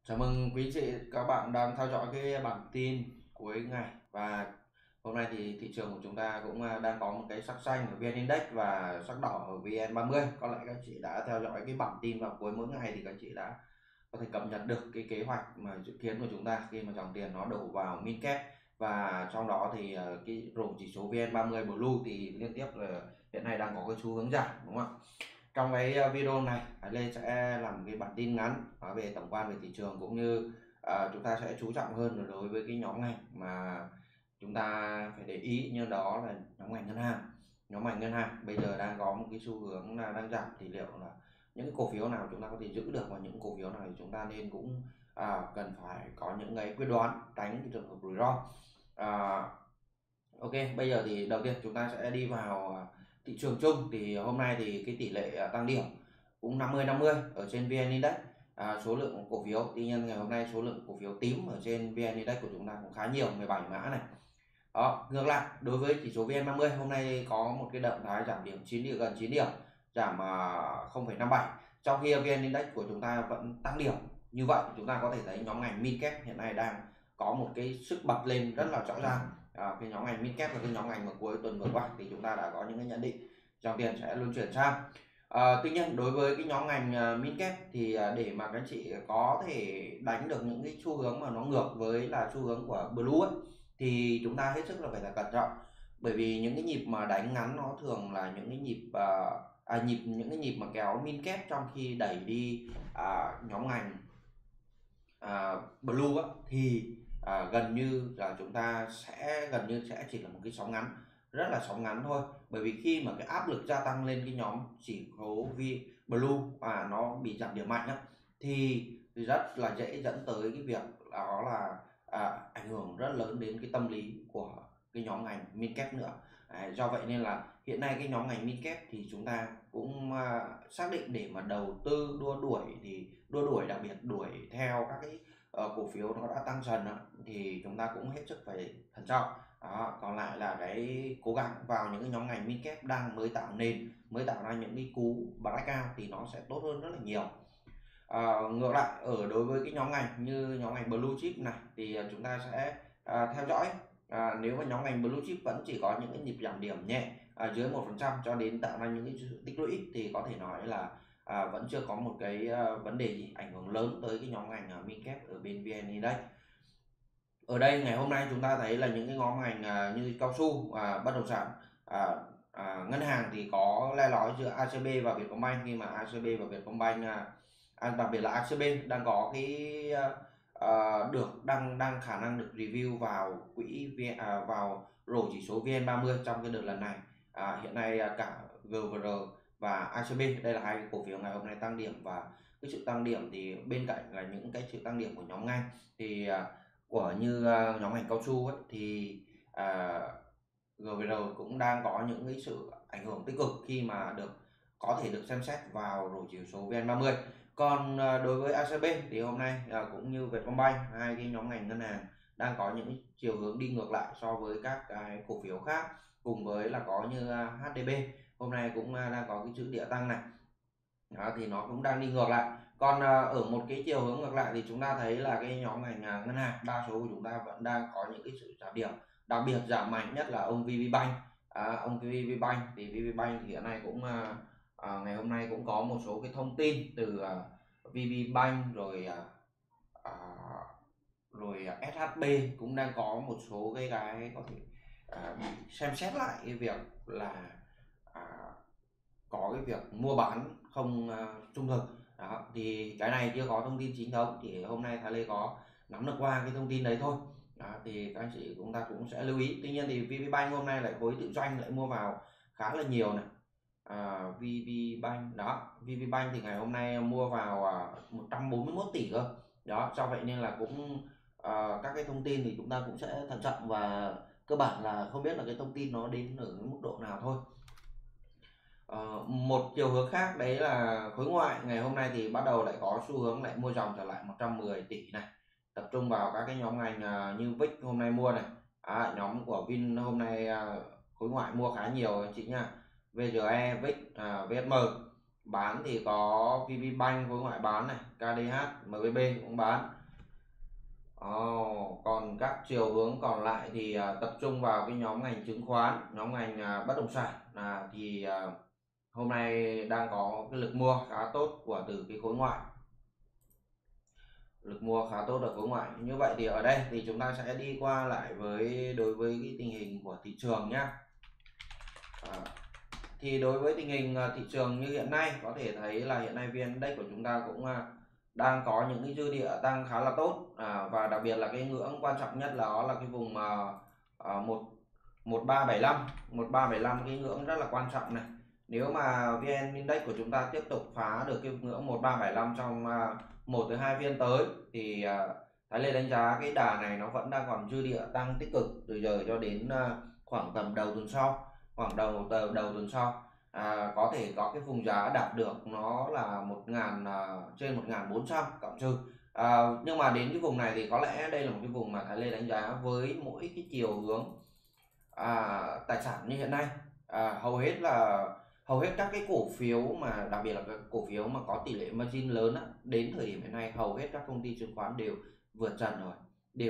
Chào mừng quý chị các bạn đang theo dõi cái bản tin cuối ngày. Và hôm nay thì thị trường của chúng ta cũng đang có một cái sắc xanh ở VN Index và sắc đỏ ở VN30. Có lẽ các chị đã theo dõi cái bản tin vào cuối mỗi ngày thì các chị đã có thể cập nhật được cái kế hoạch mà dự kiến của chúng ta khi mà dòng tiền nó đổ vào Mincap. Và trong đó thì cái rổ chỉ số VN30 Blue thì liên tiếp là hiện nay đang có cái xu hướng giảm, đúng không ạ? Trong cái video này Lê sẽ làm cái bản tin ngắn nói về tổng quan về thị trường, cũng như chúng ta sẽ chú trọng hơn đối với cái nhóm ngành mà chúng ta phải để ý, như đó là nhóm ngành ngân hàng. Nhóm ngành ngân hàng bây giờ đang có một cái xu hướng là đang giảm, thì liệu là những cổ phiếu nào chúng ta có thể giữ được và những cổ phiếu nào thì chúng ta nên cũng cần phải có những cái quyết đoán tránh cái trường hợp rủi ro. à, Ok, bây giờ thì đầu tiên chúng ta sẽ đi vào thị trường chung. Thì hôm nay thì cái tỷ lệ tăng điểm cũng 50-50 ở trên VN Index. Số lượng cổ phiếu, tuy nhiên ngày hôm nay số lượng cổ phiếu tím ở trên VN Index của chúng ta cũng khá nhiều, 17 mã này. Đó, ngược lại đối với chỉ số VN30 hôm nay có một cái động thái giảm điểm gần 9 điểm, giảm 0,57, trong khi VN Index của chúng ta vẫn tăng điểm. Như vậy chúng ta có thể thấy nhóm ngành Midcap hiện nay đang có một cái sức bật lên rất là rõ ràng. Cái nhóm ngành Midcap là cái nhóm ngành mà cuối tuần vừa qua thì chúng ta đã có những cái nhận định dòng tiền sẽ luân chuyển sang. Tuy nhiên đối với cái nhóm ngành Midcap thì để mà các anh chị có thể đánh được những cái xu hướng mà nó ngược với là xu hướng của Blue ấy, thì chúng ta hết sức là phải là cẩn trọng. Bởi vì những cái nhịp mà đánh ngắn nó thường là những cái những cái nhịp mà kéo Midcap trong khi đẩy đi nhóm ngành Blue á, thì gần như là chúng ta gần như sẽ chỉ là một cái sóng ngắn, rất là sóng ngắn thôi. Bởi vì khi mà cái áp lực gia tăng lên cái nhóm chỉ số Blue nó bị giảm điểm mạnh á, thì rất là dễ dẫn tới cái việc đó là ảnh hưởng rất lớn đến cái tâm lý của cái nhóm ngành Midcap nữa. Do vậy nên là hiện nay cái nhóm ngành Midcap thì chúng ta cũng xác định để mà đầu tư đua đuổi, thì đua đuổi đặc biệt đuổi theo các cái cổ phiếu nó đã tăng dần thì chúng ta cũng hết sức phải thận trọng. Đó, còn lại là cái cố gắng vào những cái nhóm ngành Midcap đang mới tạo nền, mới tạo ra những cái cú breakout thì nó sẽ tốt hơn rất là nhiều. Ngược lại ở đối với cái nhóm ngành như nhóm ngành Blue Chip này thì chúng ta sẽ theo dõi. Nếu mà nhóm ngành Blue Chip vẫn chỉ có những cái nhịp giảm điểm nhẹ dưới 1% cho đến tạo ra những cái sự tích lũy, thì có thể nói là vẫn chưa có một cái vấn đề gì ảnh hưởng lớn tới cái nhóm ngành Midcap ở bên VN Index. Ở đây ngày hôm nay chúng ta thấy là những cái nhóm ngành như cao su, bất động sản, ngân hàng thì có le lói giữa ACB và Vietcombank, khi mà ACB và Vietcombank đặc biệt là ACB đang có cái đang khả năng được review vào vào rổ chỉ số VN30 trong cái đợt lần này. Hiện nay cả GVR và ACB đây là hai cổ phiếu ngày hôm nay tăng điểm, và cái sự tăng điểm thì bên cạnh là những cái sự tăng điểm của nhóm ngành thì của như nhóm ngành cao su ấy, thì GVR cũng đang có những cái sự ảnh hưởng tích cực khi mà có thể được xem xét vào rổ chỉ số VN30. Còn đối với ACB thì hôm nay cũng như Vietcombank, hai cái nhóm ngành ngân hàng đang có những chiều hướng đi ngược lại so với các cái cổ phiếu khác, cùng với là có như HDB hôm nay cũng đang có cái chữ địa tăng này. Đó, thì nó cũng đang đi ngược lại. Còn ở một cái chiều hướng ngược lại thì chúng ta thấy là cái nhóm ngành ngân hàng đa số của chúng ta vẫn đang có những cái sự giảm điểm, đặc biệt giảm mạnh nhất là ông VPBank. Ông VPBank thì VPBank thì hiện nay cũng ngày hôm nay cũng có một số cái thông tin từ VPBank rồi à, SHB cũng đang có một số cái có thể bị xem xét lại cái việc là à, có cái việc mua bán không trung thực. Đó, thì cái này chưa có thông tin chính thống, thì hôm nay Thái Lê có nắm được qua cái thông tin đấy thôi. Đó, thì các anh chị chúng ta cũng sẽ lưu ý. Tuy nhiên thì VPBank hôm nay lại khối tự doanh lại mua vào khá là nhiều này. VPBank đó, VPBank thì ngày hôm nay mua vào 141 tỷ cơ. Đó, do vậy nên là cũng các cái thông tin thì chúng ta cũng sẽ thận trọng, và cơ bản là không biết là cái thông tin nó đến ở cái mức độ nào thôi. Một chiều hướng khác đấy là khối ngoại ngày hôm nay thì bắt đầu lại có xu hướng lại mua dòng trở lại 110 tỷ này, tập trung vào các cái nhóm ngành như VIX hôm nay mua này, nhóm của Vin hôm nay khối ngoại mua khá nhiều anh chị nha, VGE, VIX, VSM. Bán thì có VPBank khối ngoại bán này, KDH, MBB cũng bán. Còn các chiều hướng còn lại thì tập trung vào cái nhóm ngành chứng khoán, nhóm ngành bất động sản thì hôm nay đang có cái lực mua khá tốt từ cái khối ngoại, lực mua khá tốt ở khối ngoại. Như vậy thì ở đây thì chúng ta sẽ đi qua lại đối với cái tình hình của thị trường nhá. Thì đối với tình hình thị trường như hiện nay, có thể thấy là hiện nay VN Index của chúng ta cũng đang có những cái dư địa tăng khá là tốt, và đặc biệt là cái ngưỡng quan trọng nhất đó là cái vùng 1375 cái ngưỡng rất là quan trọng này. Nếu mà VN Index của chúng ta tiếp tục phá được cái ngưỡng 1375 trong 1 tới 2 phiên tới thì Thái Lê đánh giá cái đà này nó vẫn đang còn dư địa tăng tích cực từ giờ cho đến khoảng tầm đầu tuần sau, đầu tuần sau có thể có cái vùng giá đạt được nó là trên 1400 cộng trừ. Nhưng mà đến cái vùng này thì có lẽ đây là một cái vùng mà Thái Lê đánh giá với mỗi cái chiều hướng tài sản như hiện nay, hầu hết các cái cổ phiếu mà đặc biệt là các cổ phiếu mà có tỷ lệ margin lớn đến thời điểm hiện nay hầu hết các công ty chứng khoán đều vượt trần rồi,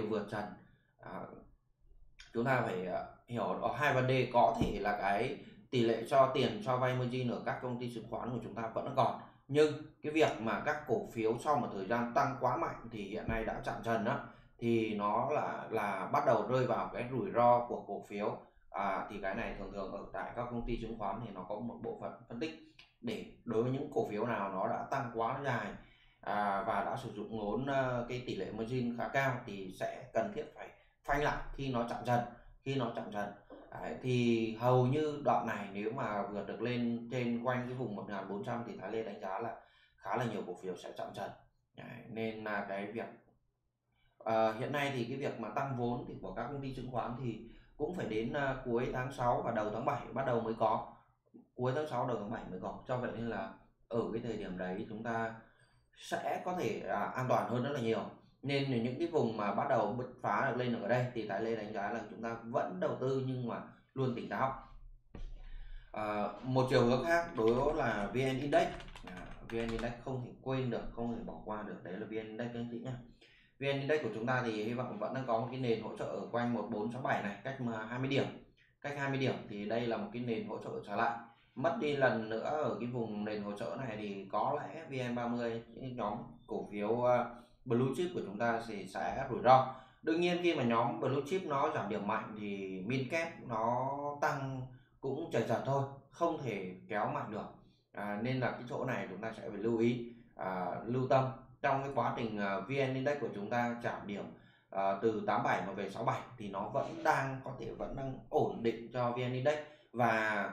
chúng ta phải hiểu ở hai vấn đề. Có thể là cái tỷ lệ cho tiền cho vay margin ở các công ty chứng khoán của chúng ta vẫn còn, nhưng cái việc mà các cổ phiếu sau một thời gian tăng quá mạnh thì hiện nay đã chạm trần thì nó là bắt đầu rơi vào cái rủi ro của cổ phiếu. Thì cái này thường ở tại các công ty chứng khoán thì nó có một bộ phận phân tích để đối với những cổ phiếu nào nó đã tăng quá dài và đã sử dụng ngốn cái tỷ lệ margin khá cao thì sẽ cần thiết phải phanh lại khi nó chạm trần. Thì hầu như đoạn này nếu mà vượt được lên trên quanh cái vùng 1400 thì Thái Lê đánh giá là khá là nhiều cổ phiếu sẽ chạm trần. Nên là cái việc hiện nay thì cái việc mà tăng vốn thì của các công ty chứng khoán thì cũng phải đến cuối tháng 6 và đầu tháng 7 bắt đầu mới có, cuối tháng 6 đầu tháng 7 mới có. Cho vậy nên là ở cái thời điểm đấy chúng ta sẽ có thể an toàn hơn rất là nhiều. Nên những cái vùng mà bắt đầu bứt phá được lên ở đây thì Thái Lê đánh giá là chúng ta vẫn đầu tư nhưng mà luôn tỉnh táo. Một chiều hướng khác đối với là VN Index. VN Index không thể quên được, không thể bỏ qua được, đấy là VN Index các anh chị nhé. VN Index của chúng ta thì hy vọng vẫn đang có một cái nền hỗ trợ ở quanh 1467 này, cách 20 điểm. Cách 20 điểm thì đây là một cái nền hỗ trợ trở lại. Mất đi lần nữa ở cái vùng nền hỗ trợ này thì có lẽ VN30, những nhóm cổ phiếu blue chip của chúng ta thì sẽ rủi ro. Đương nhiên khi mà nhóm blue chip nó giảm điểm mạnh thì min cap nó tăng cũng chật chật thôi, không thể kéo mạnh được. Nên là cái chỗ này chúng ta sẽ phải lưu ý, lưu tâm trong cái quá trình VN Index của chúng ta giảm điểm từ 87 mà về 67 thì nó vẫn đang ổn định cho VN Index và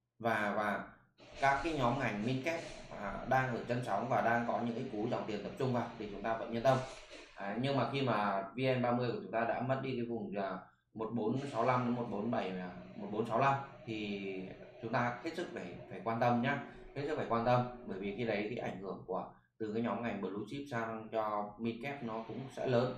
các cái nhóm ngành min cap đang ở chân sóng và đang có những cái cú dòng tiền tập trung vào thì chúng ta vẫn yên tâm. Nhưng mà khi mà VN30 của chúng ta đã mất đi cái vùng 1465 đến 147 1465 thì chúng ta hết sức phải quan tâm nhé, hết sức phải quan tâm, bởi vì khi đấy cái ảnh hưởng từ cái nhóm ngành blue chip sang cho mid cap nó cũng sẽ lớn.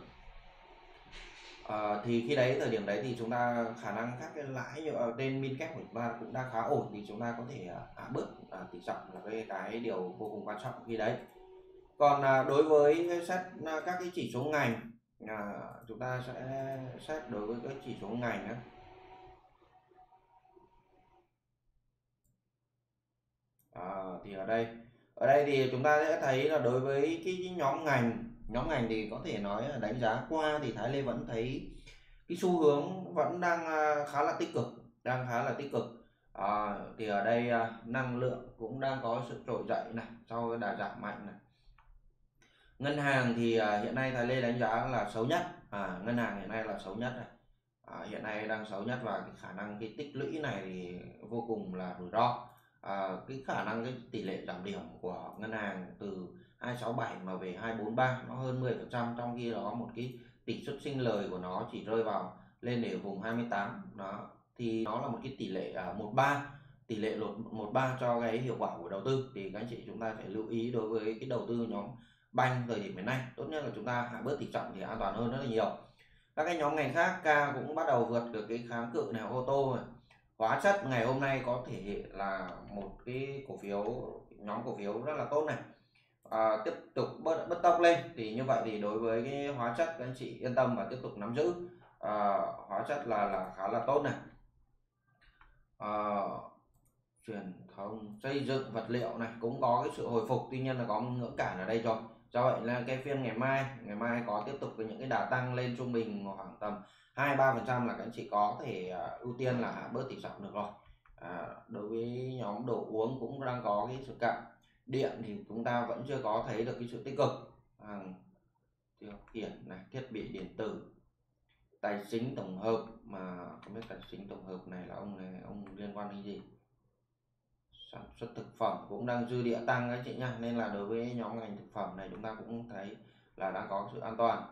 Thì khi đấy thời điểm đấy thì chúng ta khả năng các cái lãi như ở trên mid cap của chúng ta cũng đang khá ổn thì chúng ta có thể hạ bớt tỷ trọng là cái điều vô cùng quan trọng khi đấy. Còn đối với xét các cái chỉ số ngành, chúng ta sẽ xét đối với các chỉ số ngành đó. Thì ở đây thì chúng ta sẽ thấy là đối với cái nhóm ngành thì có thể nói là đánh giá qua thì Thái Lê vẫn thấy cái xu hướng vẫn đang khá là tích cực, thì ở đây năng lượng cũng đang có sự trỗi dậy này sau cái đà giảm mạnh này. Ngân hàng thì hiện nay Thái Lê đánh giá là xấu nhất, ngân hàng hiện nay là xấu nhất này, hiện nay đang xấu nhất và cái khả năng cái tích lũy này thì vô cùng là rủi ro. Cái khả năng cái tỷ lệ giảm điểm của ngân hàng từ 267 mà về 243 nó hơn 10%, trong khi đó một cái tỷ suất sinh lời của nó chỉ rơi vào lên ở vùng 28 đó, thì nó là một cái tỷ lệ 13 cho cái hiệu quả của đầu tư. Thì các anh chị chúng ta phải lưu ý đối với cái đầu tư nhóm banh thời điểm hiện nay, tốt nhất là chúng ta hạ bớt tỷ trọng thì an toàn hơn rất là nhiều. Các cái nhóm ngành khác cũng bắt đầu vượt được cái kháng cự này, ô tô này, hóa chất ngày hôm nay có thể là một cái cổ phiếu nhóm cổ phiếu rất là tốt này, tiếp tục bứt tốc lên thì như vậy thì đối với cái hóa chất các anh chị yên tâm và tiếp tục nắm giữ. Hóa chất là khá là tốt này. Truyền thông xây dựng vật liệu này cũng có cái sự hồi phục, tuy nhiên là có một ngưỡng cản ở đây rồi. Do vậy là cái phiên ngày mai có tiếp tục với những cái đà tăng lên trung bình khoảng tầm 2-3% là các anh chị có thể ưu tiên là hạ bớt tỷ trọng được rồi. Đối với nhóm đồ uống cũng đang có cái sự cạn. Điện thì chúng ta vẫn chưa có thấy được cái sự tích cực. Điều khiển này, thiết bị điện tử, tài chính tổng hợp, mà không biết tài chính tổng hợp này là ông liên quan đến gì. Sản xuất thực phẩm cũng đang dư địa tăng các chị nhá, nên là đối với nhóm ngành thực phẩm này chúng ta cũng thấy là đang có sự an toàn.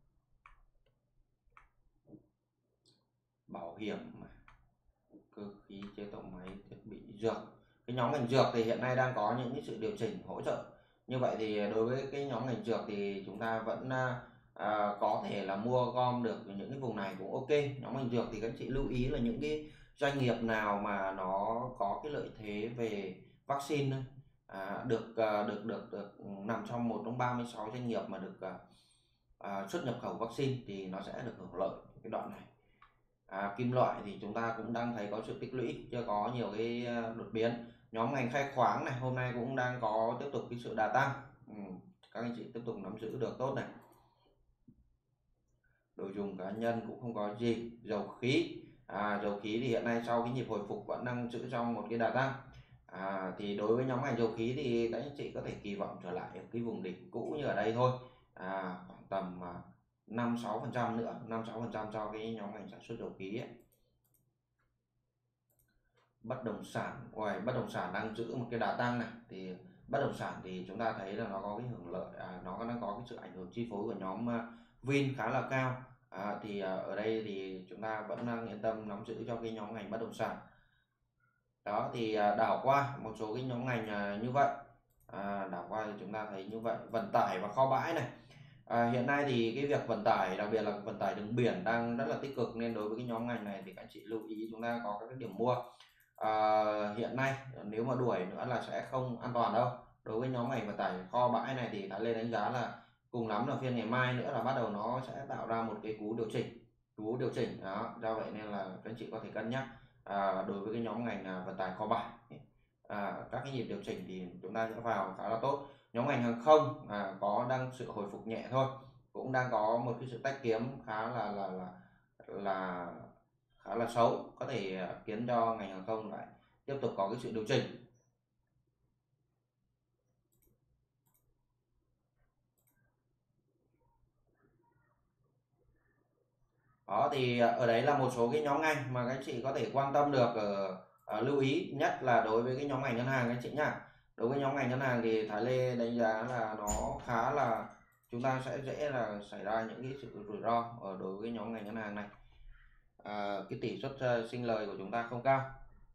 Bảo hiểm, cơ khí, chế tạo máy, thiết bị, dược. Cái nhóm ngành dược thì hiện nay đang có những cái sự điều chỉnh hỗ trợ. Như vậy thì đối với cái nhóm ngành dược thì chúng ta vẫn có thể là mua gom được những cái vùng này cũng ok. Nhóm ngành dược thì các chị lưu ý là những cái doanh nghiệp nào mà nó có cái lợi thế về vaccine thôi, được nằm trong một trong 36 doanh nghiệp mà được xuất nhập khẩu vaccine thì nó sẽ được hưởng lợi cái đoạn này. Kim loại thì chúng ta cũng đang thấy có sự tích lũy, chưa có nhiều cái đột biến. Nhóm ngành khai khoáng này hôm nay cũng đang có tiếp tục cái sự đà tăng, các anh chị tiếp tục nắm giữ được tốt này. Đồ dùng cá nhân cũng không có gì. Dầu khí, dầu khí thì hiện nay sau cái nhịp hồi phục vẫn đang giữ trong một cái đà tăng. Thì đối với nhóm ngành dầu khí thì các anh chị có thể kỳ vọng trở lại ở cái vùng đỉnh cũ như ở đây thôi, khoảng tầm 5-6% nữa, 5-6% cho cái nhóm ngành sản xuất dầu khí ấy. Bất động sản, ngoài bất động sản đang giữ một cái đà tăng này, thì bất động sản thì chúng ta thấy là nó có cái hưởng lợi, nó đang có cái sự ảnh hưởng chi phối của nhóm Vin khá là cao. Thì ở đây thì chúng ta vẫn đang yên tâm nắm giữ cho cái nhóm ngành bất động sản. Đó thì đảo qua một số cái nhóm ngành như vậy. Đảo qua thì chúng ta thấy như vậy. Vận tải và kho bãi này, hiện nay thì cái việc vận tải, đặc biệt là vận tải đường biển đang rất là tích cực, nên đối với cái nhóm ngành này thì các anh chị lưu ý chúng ta có các cái điểm mua. Hiện nay nếu mà đuổi nữa là sẽ không an toàn đâu. Đối với nhóm ngành vận tải kho bãi này thì Thái Lê đánh giá là cùng lắm là phiên ngày mai nữa là bắt đầu nó sẽ tạo ra một cái cú điều chỉnh đó. Do vậy nên là các anh chị có thể cân nhắc đối với cái nhóm ngành vận tải kho bãi, các cái nhịp điều chỉnh thì chúng ta sẽ vào khá là tốt. Nhóm ngành hàng không có đang sự hồi phục nhẹ thôi, cũng đang có một cái sự tách kiếm khá là xấu, có thể khiến cho ngành hàng không lại tiếp tục có cái sự điều chỉnh. Đó thì ở đấy là một số cái nhóm ngành mà các anh chị có thể quan tâm được, lưu ý nhất là đối với cái nhóm ngành ngân hàng các anh chị nhá. Đối với nhóm ngành ngân hàng thì Thái Lê đánh giá là nó khá là, chúng ta sẽ dễ là xảy ra những cái sự rủi ro ở đối với nhóm ngành ngân hàng này. Cái tỷ suất sinh lời của chúng ta không cao.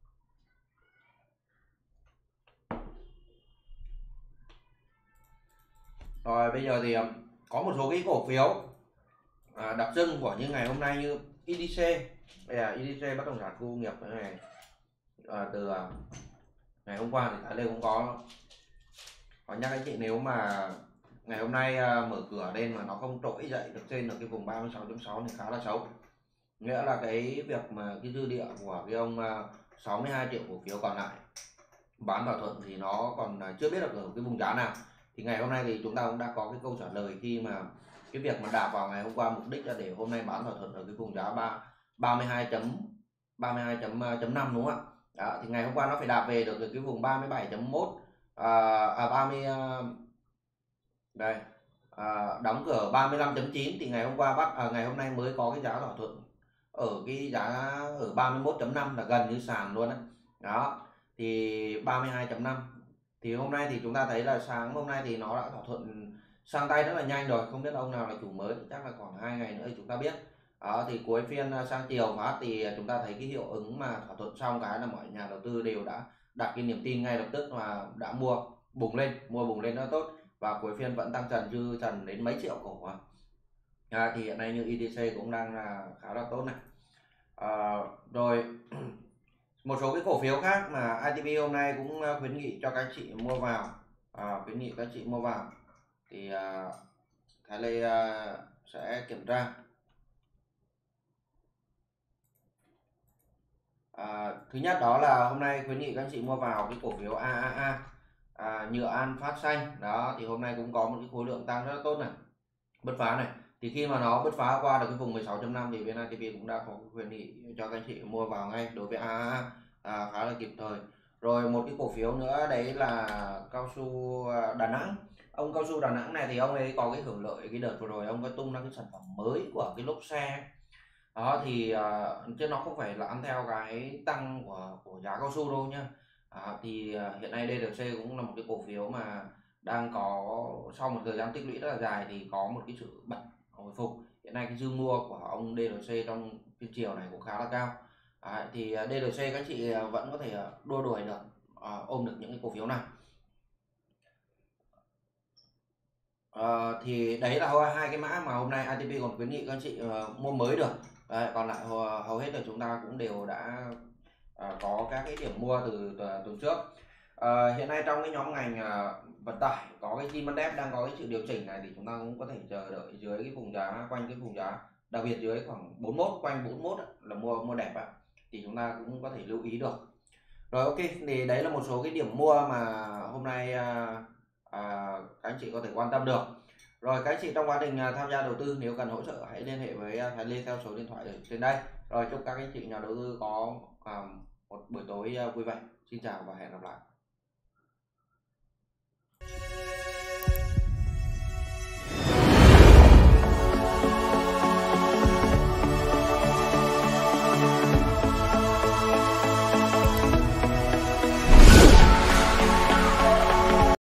Rồi bây giờ thì có một số cái cổ phiếu đặc trưng của những ngày hôm nay như IDC. Đây là IDC bất động sản khu công nghiệp này, từ ngày hôm qua thì Thái Lê cũng có nhắc anh chị, nếu mà ngày hôm nay mở cửa lên mà nó không trỗi dậy được trên được cái vùng 36.6 thì khá là xấu, nghĩa là cái việc mà cái dư địa của cái ông 62 triệu cổ phiếu còn lại bán thỏa thuận thì nó còn chưa biết được ở cái vùng giá nào. Thì ngày hôm nay thì chúng ta cũng đã có cái câu trả lời khi mà cái việc mà đạp vào ngày hôm qua, mục đích là để hôm nay bán thỏa thuận ở cái vùng giá 32.5 đúng không ạ? Đó, thì ngày hôm qua nó phải đạp về được cái vùng 37.1, 30 đây, đóng cửa 35.9 thì ngày hôm qua ngày hôm nay mới có cái giá thỏa thuận ở cái giá ở 31.5 là gần như sàn luôn đấy. Đó thì 32.5 thì hôm nay thì chúng ta thấy là sáng hôm nay thì nó đã thỏa thuận sang tay rất là nhanh rồi, không biết ông nào là chủ mới, chắc là khoảng 2 ngày nữa thì chúng ta biết. Đó thì cuối phiên sang chiều phát thì chúng ta thấy cái hiệu ứng mà thỏa thuận xong cái là mọi nhà đầu tư đều đã đặt cái niềm tin ngay lập tức và đã mua bùng lên rất tốt, và cuối phiên vẫn tăng trần đến mấy triệu cổ. Thì hiện nay như IDC cũng đang là khá là tốt này. Rồi Một số cái cổ phiếu khác mà ITP hôm nay cũng khuyến nghị cho các anh chị mua vào, khuyến nghị các anh chị mua vào thì Thái Lê sẽ kiểm tra. Thứ nhất đó là hôm nay khuyến nghị các anh chị mua vào cái cổ phiếu AAA, nhựa An Phát Xanh đó, thì hôm nay cũng có một cái khối lượng tăng rất là tốt này, bứt phá này. Thì khi mà nó bứt phá qua được cái vùng 16.5 thì bên ITP cũng đã có khuyến nghị cho các anh chị mua vào ngay đối với AAA, khá là kịp thời. Rồi một cái cổ phiếu nữa đấy là cao su Đà Nẵng. Ông cao su Đà Nẵng này thì ông ấy có cái hưởng lợi cái đợt vừa rồi ông ấy tung ra cái sản phẩm mới của cái lốp xe đó, thì chứ nó không phải là ăn theo cái tăng của giá cao su đâu nhá. Thì hiện nay DLC cũng là một cái cổ phiếu mà đang có sau một thời gian tích lũy rất là dài thì có một cái sự bật hồi phục. Hiện nay cái dư mua của ông DLC trong phiên chiều này cũng khá là cao. Thì DLC các chị vẫn có thể đua đuổi được, ôm được những cái cổ phiếu này. Thì đấy là hai cái mã mà hôm nay ITP còn khuyến nghị các anh chị mua mới được. Đấy, còn lại hầu hết là chúng ta cũng đều đã có các cái điểm mua từ tuần trước. Hiện nay trong cái nhóm ngành vận tải có cái J-Mandev đang có cái sự điều chỉnh này thì chúng ta cũng có thể chờ đợi dưới cái vùng giá, quanh cái vùng giá đặc biệt dưới khoảng 41, quanh 41 là mua đẹp ạ, thì chúng ta cũng có thể lưu ý được. Rồi, ok, thì đấy là một số cái điểm mua mà hôm nay các anh chị có thể quan tâm được. Rồi các anh chị trong quá trình tham gia đầu tư nếu cần hỗ trợ hãy liên hệ với Thái Lê theo số điện thoại ở trên đây. Rồi chúc các anh chị nhà đầu tư có một buổi tối vui vẻ. Xin chào và hẹn gặp lại.